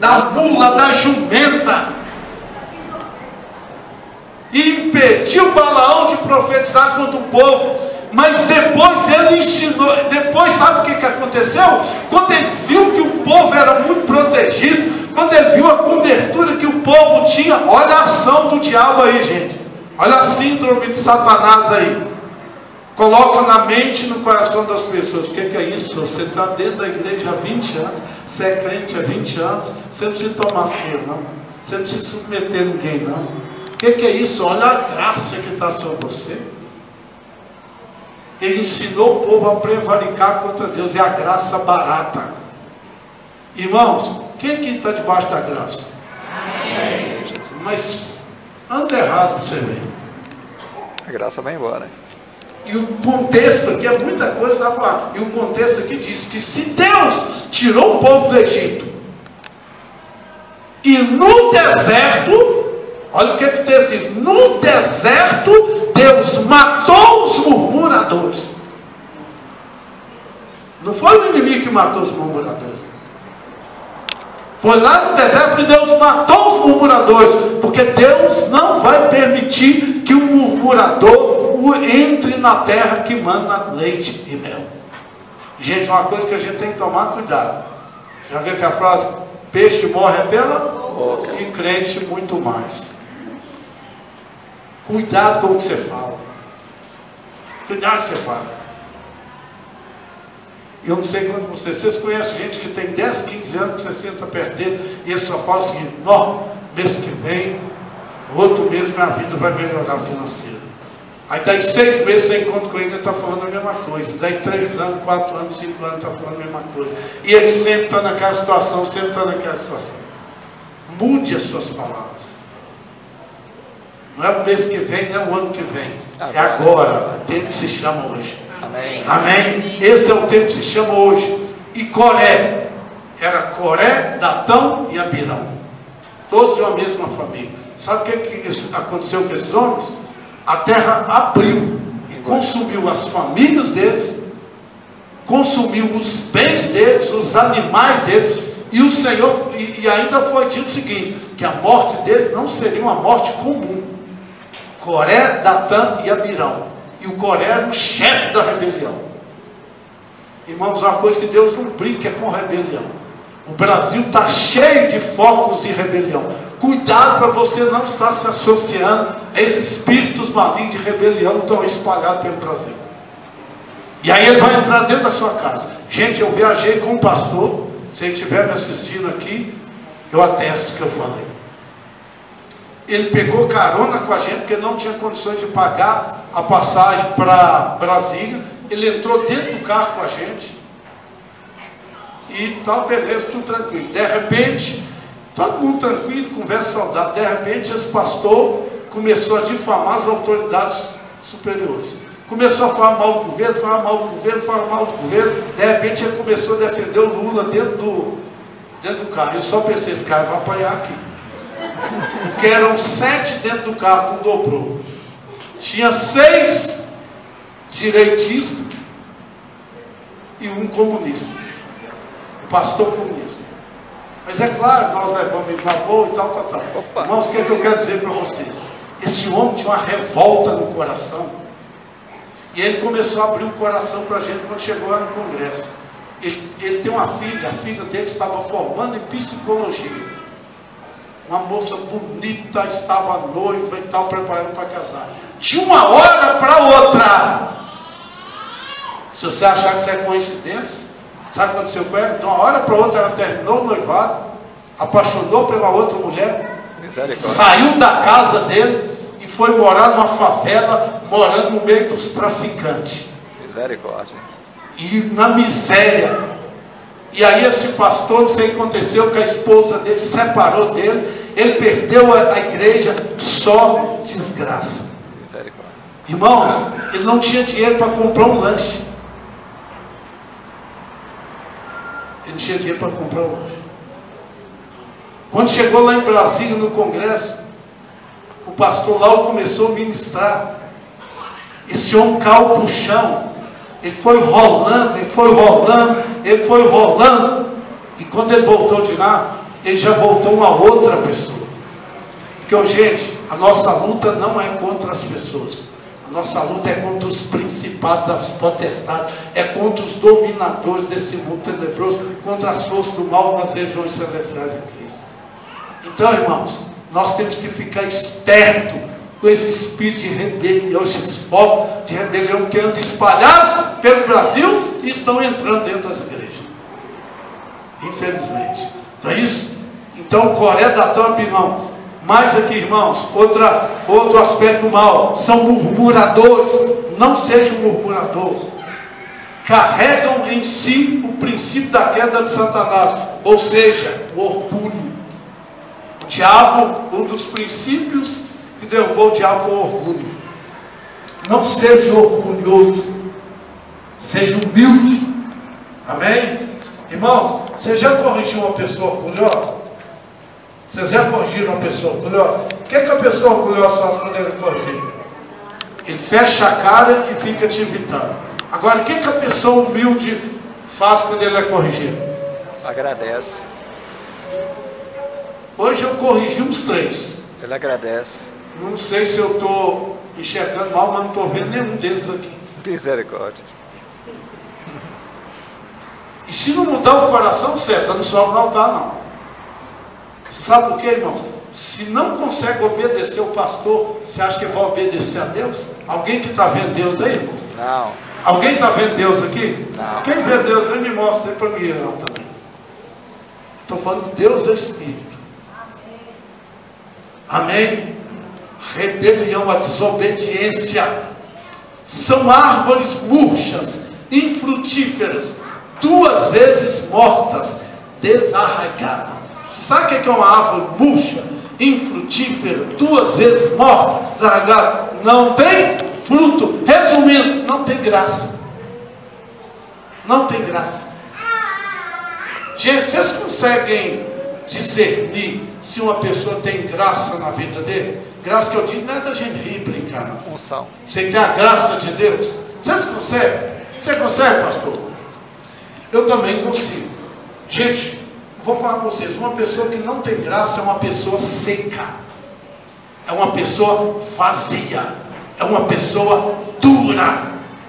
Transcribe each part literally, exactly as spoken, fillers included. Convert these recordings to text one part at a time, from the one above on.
da mula, da jumenta, e impediu Balaão de profetizar contra o povo. Mas depois ele ensinou, depois sabe o que, que aconteceu? Quando ele viu que o povo era muito protegido, quando ele viu a cobertura que o povo tinha, olha a ação do diabo aí, gente, olha a síndrome de Satanás aí, coloca na mente e no coração das pessoas. O que, que é isso? Você está dentro da igreja há vinte anos, você é crente há vinte anos, você não precisa tomar ceia não, você não precisa submeter ninguém não. O que, que é isso? Olha a graça que está sobre você. Ele ensinou o povo a prevaricar contra Deus, é a graça barata. Irmãos, quem aqui está debaixo da graça? Amém. Mas anda errado para você ver. A graça vai embora. E o contexto aqui é muita coisa a falar. E o contexto aqui diz que se Deus tirou o povo do Egito, e no deserto, olha o que o texto diz, no deserto Deus matou os murmuradores. Não foi o inimigo que matou os murmuradores. Foi lá no deserto que Deus matou os murmuradores. Porque Deus não vai permitir que o murmurador entre na terra que manda leite e mel. Gente, uma coisa que a gente tem que tomar cuidado. Já viu que a frase, peixe morre pela boca e crente muito mais. Cuidado com o que você fala. Cuidado com o que você fala. Eu não sei quanto vocês, vocês conhecem gente que tem dez, quinze anos que você senta perto dele e ele só fala o seguinte: não, mês que vem, outro mês minha vida vai melhorar financeira. Aí daí seis meses você encontra com ele, ele está falando a mesma coisa. Daí três anos, quatro anos, cinco anos, está falando a mesma coisa. E ele sempre está naquela situação, sempre está naquela situação. Mude as suas palavras. Não é o mês que vem, não é o ano que vem. É agora, o tempo que se chama hoje. Amém. Amém. Esse é o tempo que se chama hoje. E Coré, era Coré, Datão e Abirão. Todos de uma mesma família. Sabe o que, que aconteceu com esses homens? A terra abriu e consumiu as famílias deles, consumiu os bens deles, os animais deles. E o Senhor, e, e ainda foi dito o seguinte, que a morte deles não seria uma morte comum. Coré, Datã e Abirão. E o Coré era o chefe da rebelião. Irmãos, uma coisa que Deus não brinca é com rebelião. O Brasil está cheio de focos de rebelião. Cuidado para você não estar se associando a esses espíritos malignos de rebelião que estão espalhados pelo Brasil. E aí ele vai entrar dentro da sua casa. Gente, eu viajei com um pastor. Se ele estiver me assistindo aqui, eu atesto que eu falei. Ele pegou carona com a gente, porque não tinha condições de pagar a passagem para Brasília. Ele entrou dentro do carro com a gente. E tal, beleza, tudo tranquilo. De repente, todo mundo tranquilo, conversa saudável. De repente, esse pastor começou a difamar as autoridades superiores. Começou a falar mal do governo, falar mal do governo, falar mal do governo. De repente, ele começou a defender o Lula dentro do, dentro do carro. Eu só pensei, esse cara vai apanhar aqui. Porque eram sete dentro do carro com dobrou. Tinha seis direitistas e um comunista. O pastor comunista. Mas é claro, nós levamos ele na boa e tal, tal, tal. Opa. Irmãos, o que é que eu quero dizer para vocês? Esse homem tinha uma revolta no coração. E ele começou a abrir o coração para a gente quando chegou lá no congresso. Ele, ele tem uma filha, a filha dele estava formando em psicologia. Uma moça bonita, estava noiva e tal, preparando para casar. De uma hora para outra. Se você achar que isso é coincidência, sabe o que aconteceu com ela? De uma hora para outra ela terminou o noivado, apaixonou pela outra mulher, saiu da casa dele e foi morar numa favela, morando no meio dos traficantes. Misericórdia. E na miséria. E aí esse pastor, não sei o que aconteceu, que a esposa dele se separou dele, ele perdeu a, a igreja, só desgraça. Misericórdia. Irmãos, ele não tinha dinheiro para comprar um lanche. Ele não tinha dinheiro para comprar um lanche. Quando chegou lá em Brasília, no congresso, o pastor lá começou a ministrar. Esse homem caiu para o chão. Ele foi rolando, ele foi rolando, ele foi rolando. E quando ele voltou de lá, ele já voltou uma outra pessoa. Porque, gente, a nossa luta não é contra as pessoas. A nossa luta é contra os principados, as potestades, é contra os dominadores desse mundo tenebroso, contra as forças do mal nas regiões celestiais em Cristo. Então, irmãos, nós temos que ficar esperto com esse espírito de rebelião, esses focos de rebelião que andam espalhados pelo Brasil e estão entrando dentro das igrejas. Infelizmente. Não é isso? Então, Coré, Datão e Abirão. Mais aqui, irmãos, outra, outro aspecto do mal, são murmuradores. Não seja um murmurador. Carregam em si o princípio da queda de Satanás, ou seja, o orgulho. O diabo, um dos princípios que derrubou o diabo foi o orgulho. Não seja orgulhoso, seja humilde. Amém? Irmãos, você já corrigiu uma pessoa orgulhosa? Vocês já corrigiram uma pessoa orgulhosa? O que, é que a pessoa orgulhosa faz quando ele corrige? Ele fecha a cara e fica te evitando. Agora, o que, é que a pessoa humilde faz quando ele é corrigido? Agradece. Hoje eu corrigi uns três. Ele agradece. Não sei se eu estou enxergando mal, mas não estou vendo nenhum deles aqui. Misericórdia. E se não mudar o coração, César, não sobe no altar, não. Sabe por quê, irmãos? Se não consegue obedecer o pastor, você acha que vai obedecer a Deus? Alguém que está vendo Deus aí, irmãos? Não. Alguém está vendo Deus aqui? Não. Quem vê Deus aí, me mostra aí para mim, não, também. Estou falando que Deus é Espírito. Amém? Rebelião, a desobediência são árvores murchas, infrutíferas, duas vezes mortas, desarraigadas. Sabe o que é uma árvore murcha, infrutífera, duas vezes morta, desarraigada? Não tem fruto. Resumindo, não tem graça. Não tem graça. Gente, vocês conseguem discernir se uma pessoa tem graça na vida dele? Graça que eu digo não é da gente rir e brincar, não. Unção. Você tem a graça de Deus? Vocês conseguem? Você consegue, pastor? Eu também consigo. Gente, vou falar com vocês, uma pessoa que não tem graça é uma pessoa seca, é uma pessoa vazia, é uma pessoa dura,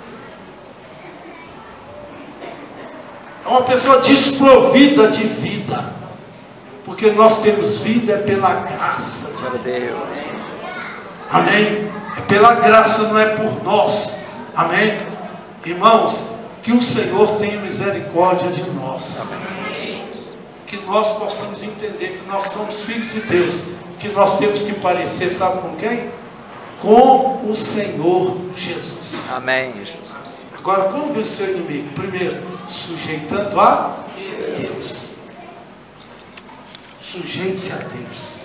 é uma pessoa desprovida de vida, porque nós temos vida é pela graça de Deus. Amém? É pela graça, não é por nós. Amém? Irmãos, que o Senhor tenha misericórdia de nós. Amém. Que nós possamos entender que nós somos filhos de Deus, que nós temos que parecer, sabe com quem? Com o Senhor Jesus. Amém, Jesus. Agora, como vencer o inimigo? Primeiro, sujeitando a Deus. Sujeite-se a Deus.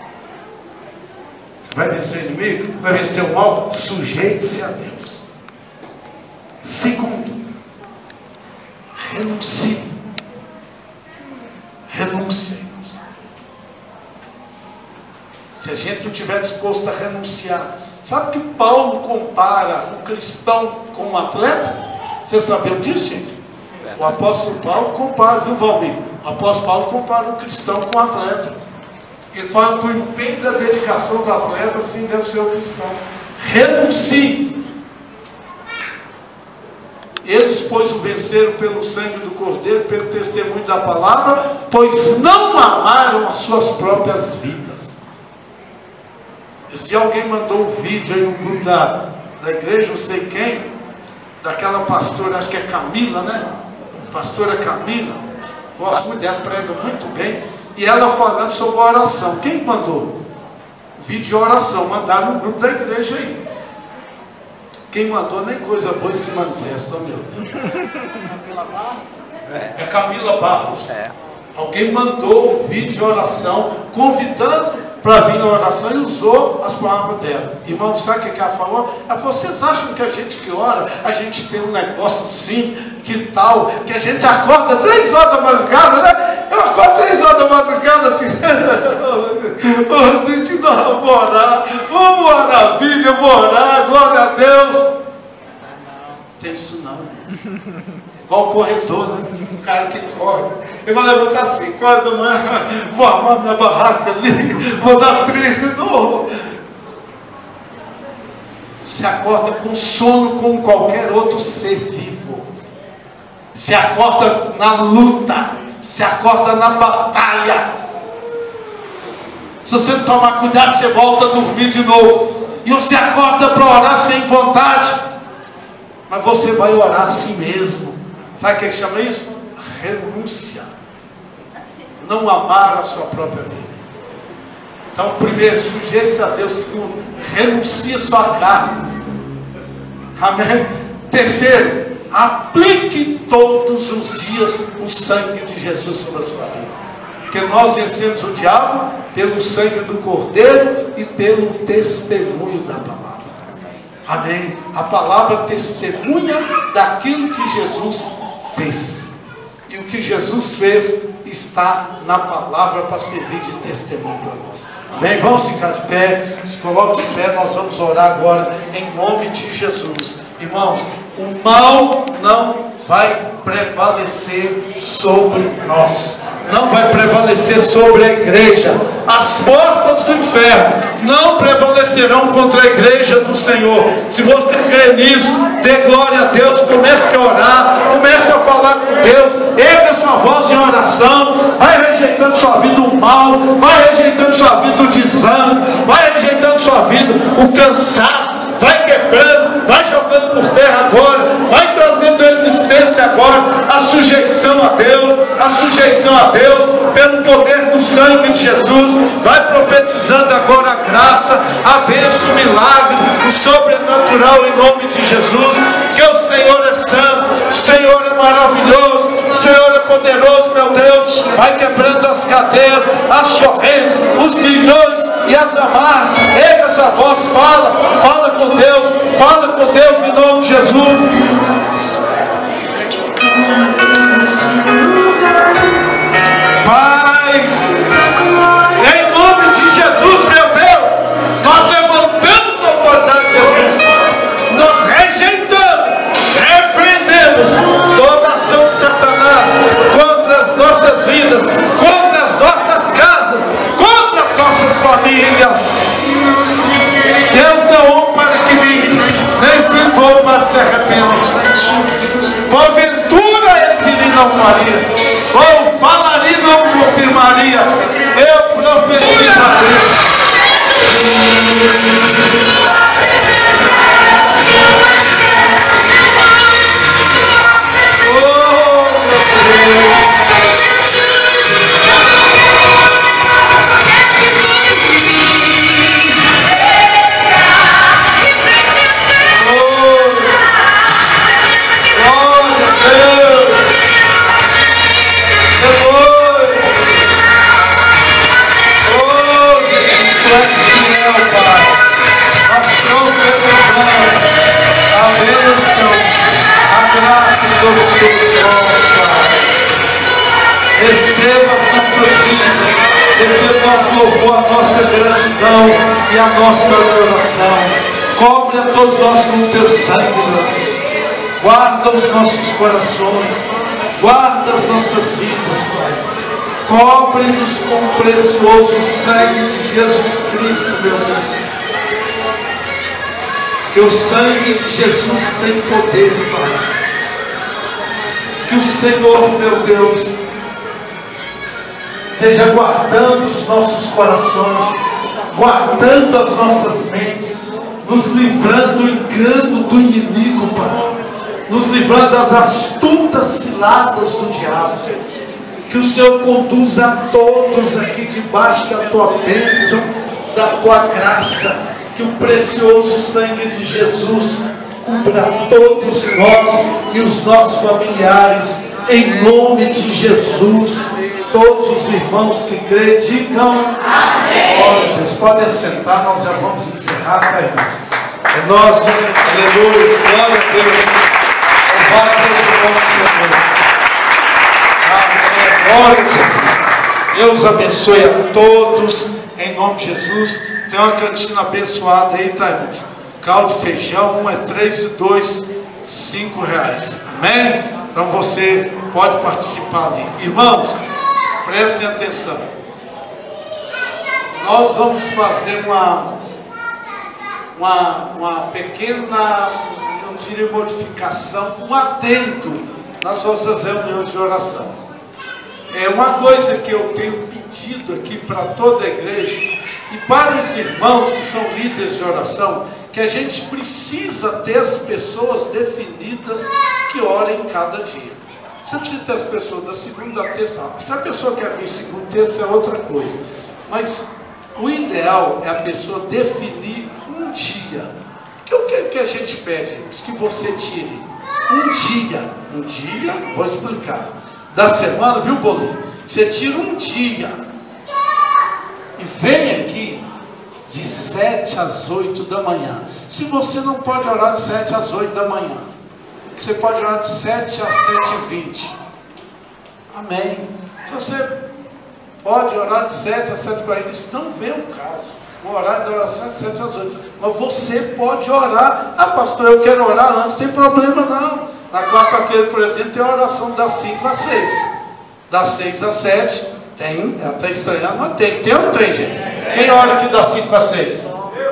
Você vai vencer o inimigo? Vai vencer o mal? Sujeite-se a Deus. Segundo, renuncie. Renúncia, irmãos. Se a gente não estiver disposto a renunciar, sabe que Paulo compara o cristão com um atleta? Vocês sabiam disso, gente? O apóstolo Paulo compara, viu, Valmir? O apóstolo Paulo compara o cristão com um atleta. Ele fala que o empenho da dedicação do atleta, assim deve ser o cristão. Renuncie. Eles, pois, o venceram pelo sangue do Cordeiro, pelo testemunho da palavra, pois não amaram as suas próprias vidas. Esse dia alguém mandou um vídeo aí no grupo da, da igreja, não sei quem, daquela pastora, acho que é Camila, né? Pastora Camila, gosto muito dela, prega muito bem, e ela falando sobre a oração. Quem mandou? Vídeo de oração, mandaram no grupo da igreja aí. Quem mandou nem coisa boa se manifesta, meu Deus. Camila Barros? É, é Camila Barros. É. Alguém mandou um vídeo de oração, convidando para vir na oração e usou as palavras dela. Irmão, sabe o que ela falou? Ela falou, vocês acham que a gente que ora, a gente tem um negócio assim, que tal, que a gente acorda três horas da madrugada, né? Eu acordo três horas da madrugada assim, oh, gente, não, vou orar, oh, maravilha, vou orar, glória a Deus. Tem isso não. Igual o corredor, né? O cara que corre. Ele vai levantar assim, quatro da manhã, vou armar minha barraca ali, vou dar trilho. Se acorda com sono como qualquer outro ser vivo. Se acorda na luta. Se acorda na batalha. Se você não tomar cuidado, você volta a dormir de novo. E você acorda para orar sem vontade. Mas você vai orar assim mesmo. Sabe o que chama isso? Renúncia. Não amar a sua própria vida. Então, primeiro, sujeite-se a Deus. Segundo, renuncie a sua carne. Amém? Terceiro, aplique todos os dias o sangue de Jesus sobre a sua vida. Porque nós vencemos o diabo pelo sangue do Cordeiro e pelo testemunho da palavra. Amém? A palavra testemunha daquilo que Jesus fez. E o que Jesus fez está na palavra para servir de testemunho para nós. Amém? Vamos ficar de pé. Se coloque de pé, nós vamos orar agora em nome de Jesus. Irmãos, o mal não vai prevalecer sobre nós. Não vai prevalecer sobre a igreja. As portas do inferno não prevalecerão contra a igreja do Senhor. Se você crê nisso, dê glória a Deus. Comece a orar, comece a falar com Deus. Erga sua voz em oração. Vai rejeitando sua vida o mal, vai rejeitando sua vida o desânimo, vai rejeitando sua vida o cansaço. Vai quebrando, vai jogando por terra agora, vai trazendo a existência agora, a sujeição a Deus, a sujeição a Deus, pelo poder do sangue de Jesus. Vai profetizando agora a graça, a bênção, o milagre, o sobrenatural em nome de Jesus. Porque o Senhor é santo, o Senhor é maravilhoso, o Senhor é poderoso, meu Deus. Vai quebrando as cadeias, as correntes, os grilhões e as amarras. Erga sua voz, fala, fala com Deus, fala com Deus em nome de Jesus. Paz, em nome de Jesus, meu Deus, nós levantamos a autoridade de Jesus, nós rejeitamos, repreendemos toda ação de Satanás contra as nossas vidas, contra as nossas casas, contra as nossas famílias. Deus não honra para que minta, nem pintou para se arrepender. Porventura ele que lhe não faria, ou falaria e não confirmaria. Eu profetizo a Deus. Sobre os seus olhos, Pai. Receba as nossas vidas, receba nosso louvor, a nossa gratidão e a nossa adoração. Cobre a todos nós com o teu sangue, meu Deus. Guarda os nossos corações, guarda as nossas vidas, Pai. Cobre-nos com o precioso sangue de Jesus Cristo, meu Deus. Que o sangue de Jesus tem poder, Pai. Que o Senhor, meu Deus, esteja guardando os nossos corações, guardando as nossas mentes, nos livrando do engano do inimigo, Pai, nos livrando das astutas ciladas do diabo. Que o Senhor conduza a todos aqui debaixo da tua bênção, da tua graça. Que o precioso sangue de Jesus cubra todos nós e os nossos familiares, em nome de Jesus. Todos os irmãos que creem, digam amém. Glória a Deus. Podem assentar, nós já vamos encerrar, tá, irmãos? É nosso, aleluia, glória a Deus. Louvado seja o nome do Senhor. Amém, glória a Deus. Deus abençoe a todos, em nome de Jesus. Tem uma cantina abençoada aí, tá, irmãos? Caldo, feijão, um é três e dois cinco reais. Amém? Então você pode participar ali. Irmãos, prestem atenção. Nós vamos fazer uma, uma, uma pequena, eu diria, modificação, um adendo nas nossas reuniões de oração. É uma coisa que eu tenho pedido aqui para toda a igreja e para os irmãos que são líderes de oração, que a gente precisa ter as pessoas definidas que orem cada dia. Você precisa ter as pessoas da segunda a terça. Se a pessoa quer vir segunda a terça é outra coisa. Mas o ideal é a pessoa definir um dia. Porque o que, que a gente pede? Que você tire um dia, um dia, vou explicar, da semana, viu, Bolinho? Você tira um dia e vem aqui de sete às oito da manhã. Se você não pode orar de sete às oito da manhã, você pode orar de sete às sete e vinte. Amém. Se você pode orar de sete às sete e quarenta, isso não vem o caso. O horário da oração é de sete às oito. Mas você pode orar. Ah, pastor, eu quero orar antes, tem problema não. Na quarta-feira, por exemplo, tem a oração das cinco às seis. Das seis às sete, tem, ela está estranhando, mas tem. Tem ou não tem, gente? Quem ora aqui das cinco às seis?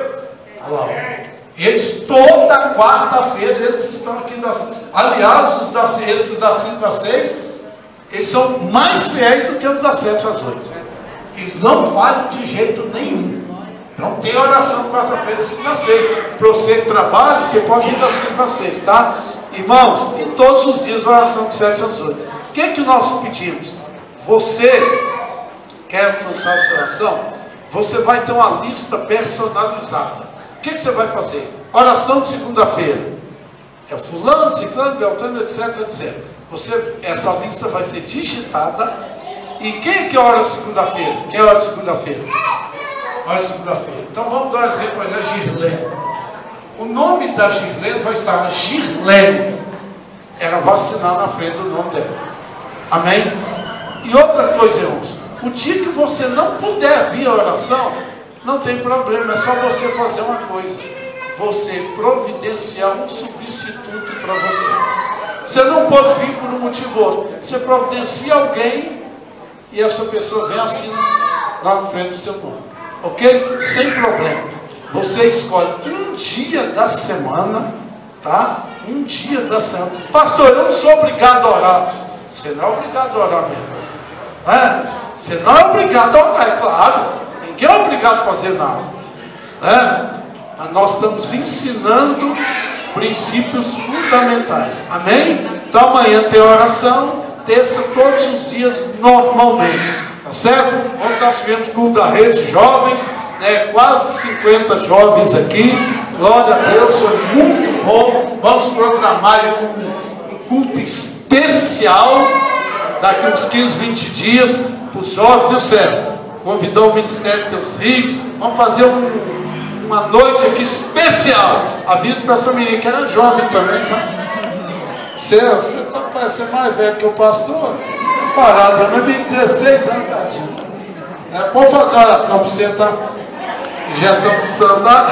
Olha, eles, toda quarta-feira, eles estão aqui das... Aliás, os das, esses das cinco às seis, eles são mais fiéis do que os das sete às oito. Eles não falham de jeito nenhum. Não tem oração quarta-feira de cinco às seis. Para você que trabalha, você pode ir das cinco às seis, tá? Irmãos, e todos os dias oração de sete às oito. O que é que nós pedimos? Você quer alcançar essa oração? Você vai ter uma lista personalizada. O que, que você vai fazer? Oração de segunda-feira. É fulano, ciclano, beltrano, etc, etcétera. Você, essa lista vai ser digitada. E quem é que ora segunda-feira? Quem ora segunda-feira? Ora segunda-feira. Então vamos dar um exemplo aí, a Girlene. O nome da Girlene vai estar Girlene. Ela vai assinar na frente do nome dela. Amém? E outra coisa, irmãos. O dia que você não puder vir a oração, não tem problema. É só você fazer uma coisa. Você providenciar um substituto para você. Você não pode vir por um motivo ou outro. Você providencia alguém e essa pessoa vem assim lá na frente do seu nome. Ok? Sem problema. Você escolhe um dia da semana, tá? Um dia da semana. Pastor, eu não sou obrigado a orar. Você não é obrigado a orar mesmo. É? Você não é obrigado a orar, é claro. Ninguém é obrigado a fazer nada. É? Mas nós estamos ensinando princípios fundamentais. Amém? Então amanhã tem oração, terça, todos os dias normalmente. Tá certo? Ontem nós tivemos culto da rede jovens, né? Quase cinquenta jovens aqui. Glória a Deus, foi muito bom. Vamos programar um, um culto especial daqui uns quinze, vinte dias para os jovens, viu, César? Convidou o Ministério de Deus Rios. Vamos fazer um, uma noite aqui especial. Aviso para essa menina que era jovem também, tá? Você, você tá parecendo mais velho que o pastor. Parado, mas tem dezesseis anos, Tadinho. É, pode fazer uma oração para você, tá? Já estamos precisando dar.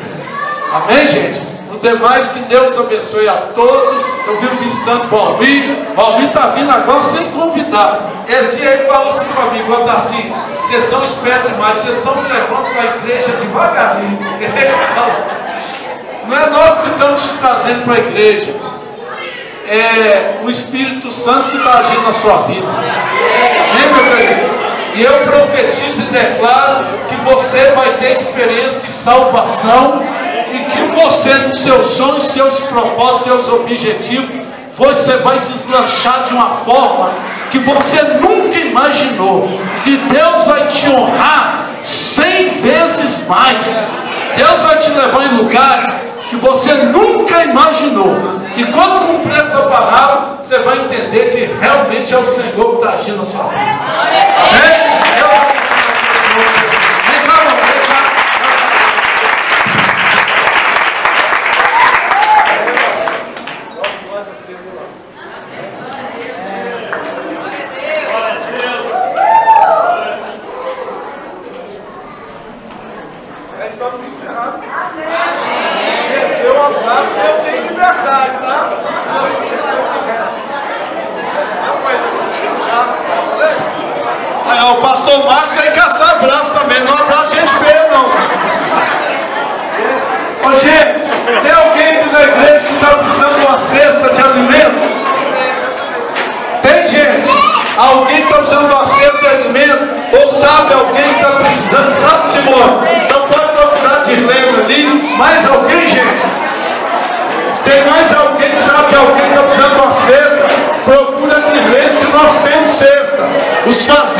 Amém, gente? No demais, que Deus abençoe a todos. Eu vi o visitante Valmir. Valmir está vindo agora sem convidar. Esse dia ele falou assim comigo, está assim, vocês são espertos demais, vocês estão me levando para a igreja devagarinho. Não é nós que estamos te trazendo para a igreja. É o Espírito Santo que está agindo na sua vida. Amém, meu querido? E eu profetizo e declaro que você vai ter experiência de salvação e que você, nos seus sonhos, seus propósitos, seus objetivos, você vai deslanchar de uma forma que você nunca imaginou. Que Deus vai te honrar cem vezes mais. Deus vai te levar em lugares que você nunca imaginou. E quando cumprir essa palavra, você vai entender que realmente é o Senhor que está agindo na sua vida. Amém? Vem cá, vem cá. Já estamos encerrados. Gente, eu abraço que eu tenho liberdade, tá? sabe alguém que está precisando, sabe, Simone? Então pode procurar de lembra ali. Mais alguém, gente? Tem mais alguém, sabe de alguém que está precisando de uma cesta? Procura de lembra que nós temos cesta. Os